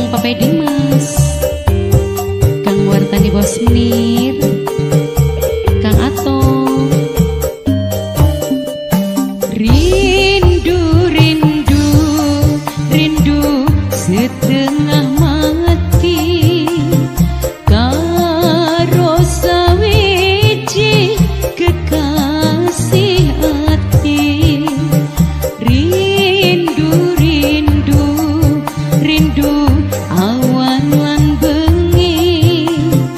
Papai Dimas, Kang Wartani Bos Menir, Kang Ato. Rindu, rindu, rindu setengah mati karo sawiji kekasih hati. Rindu, rindu, rindu awan lan bengi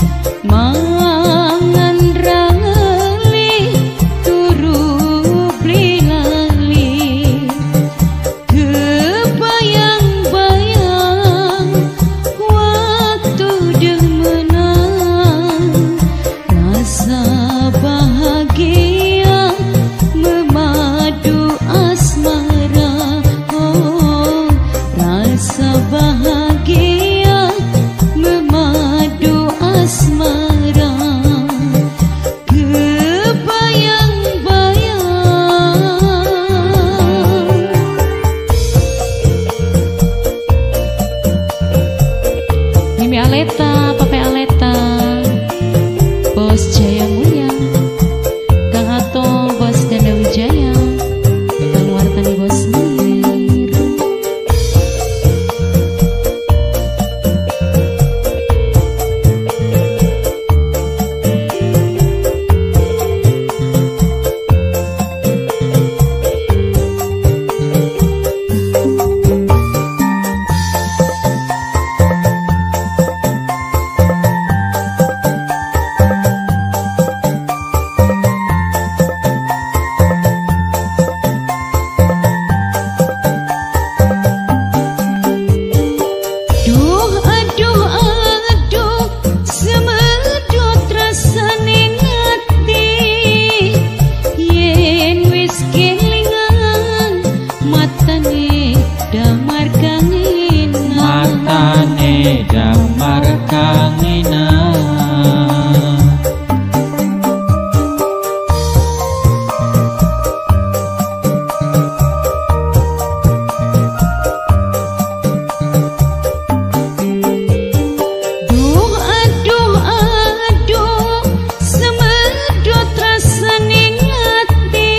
mangan rali turu beli lali. Kebayang-bayang waktu demenang, rasa bahagia memadu asmara. Oh, rasa bahagia memadu asmara. Kebayang-bayang. Mimi Aleta, Papai Aleta, Bos Jaya Mulia, Kang Ato, Bos Ganda Wijaya, Kang Wartani Bos Menir. Duh, aduh, aduh, semedot rasane ngati. Yen wis kelingan matane damar kangenan. Matane damar kangenan. Duh, aduh, aduh, semedot rasane ngati.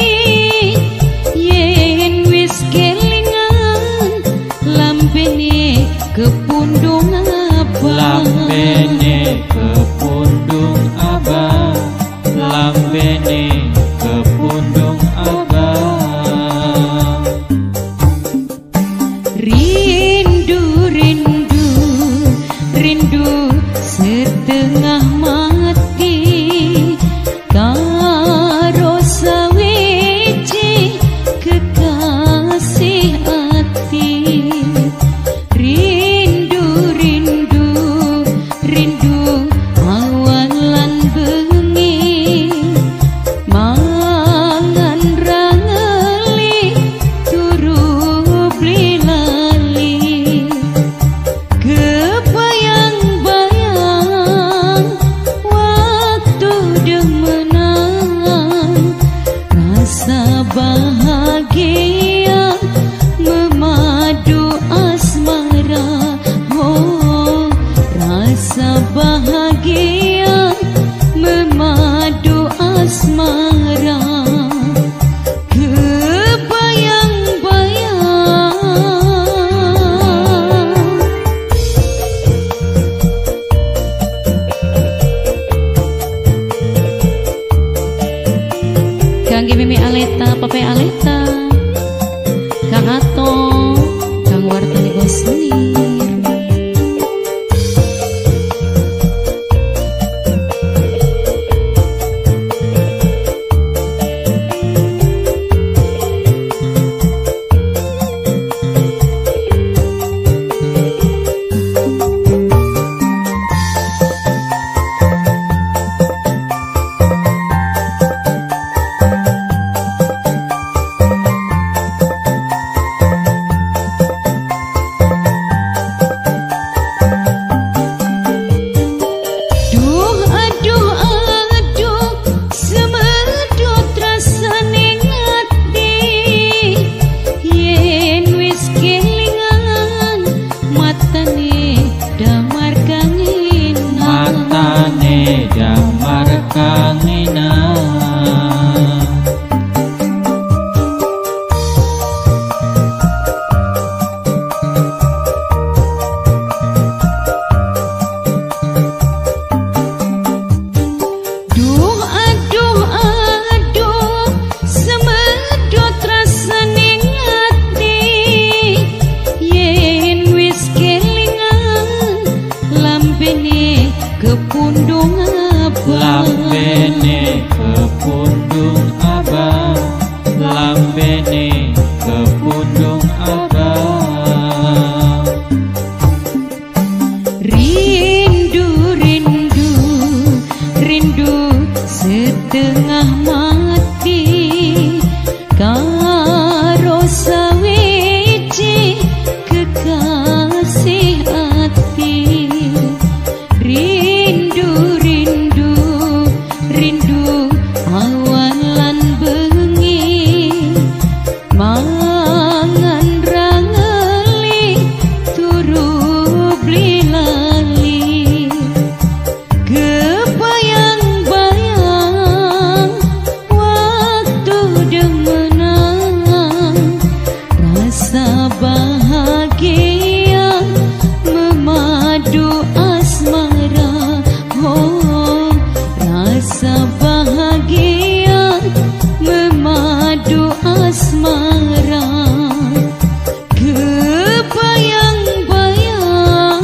Yen wis kelingan lambene kepundung abang. Lambene kepundung abang, lambene kepundung abang. Rindu, rindu, rindu setengah mati karo sawiji kekasih hati. Rindu, rindu, rindu awan lan bengi mangan rali turu beli lali. Kebayang-bayang waktu demenang, rasa bahagia memadu asmara. Oh, rasa bahagia memadu asmara. Kebayang-bayang. Kangge Mimi Aleta, Papai Aleta, Kang Ato, Kang Wartani Bos Menir. kangenan. Lambene kepundung abang, lambene kepundung abang. Rindu, rindu, rindu setengah mati karo sawiji kekasih hati. Rindu, rindu, rindu awan lan bengi mangan rangeli turu beli lali. Kebayang-bayang waktu demenang, rasa bahagia memadu asmara. Oh, rasa bahagia memadu asmara. Kebayang-bayang.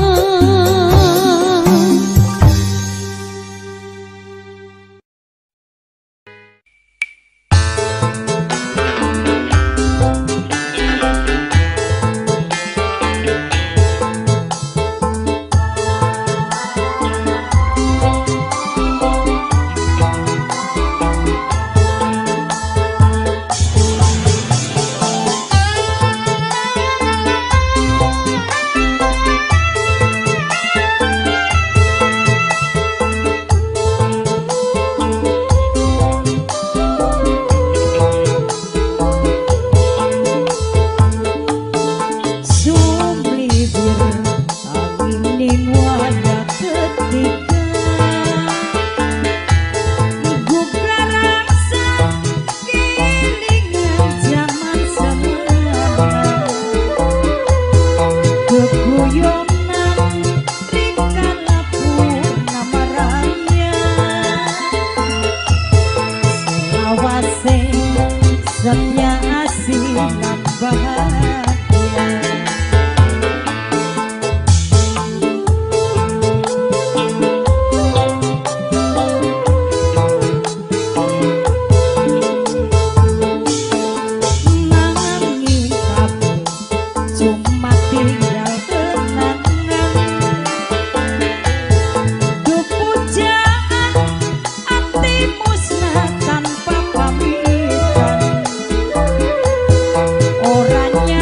Zatnya asih dan bahagia. Nanging kabeh cuma tinggal kenangan. Duh pujaan ati musnah tanpa pamitan. Orangnya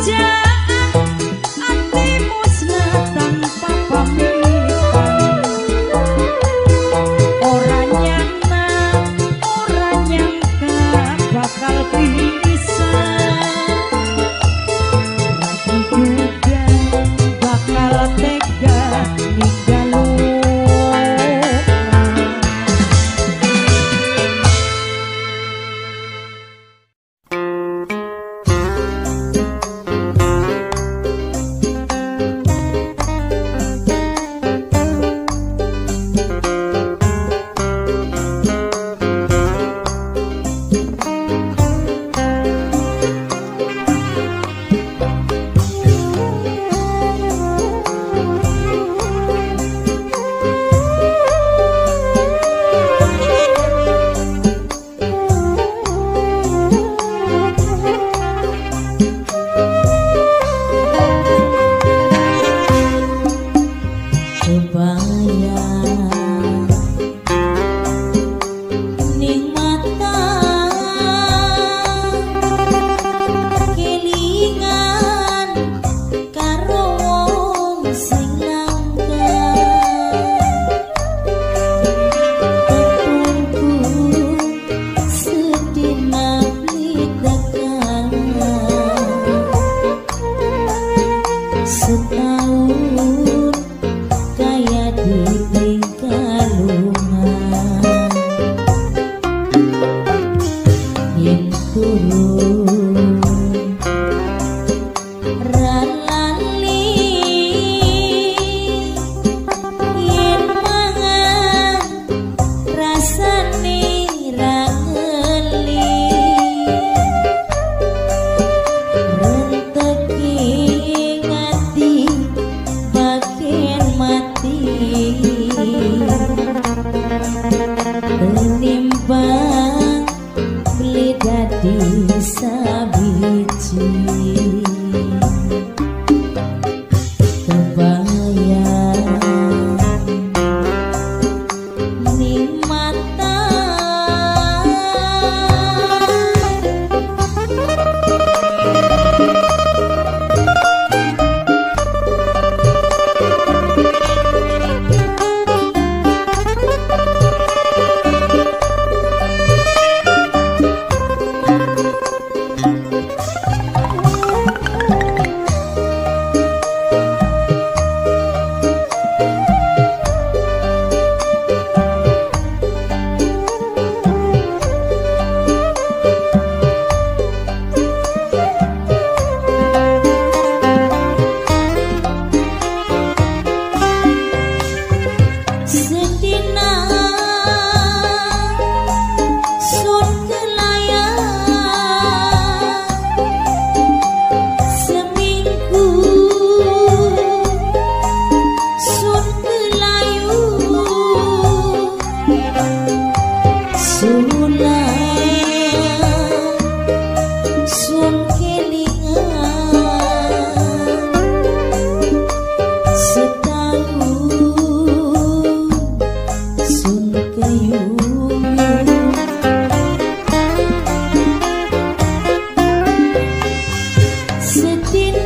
Sedih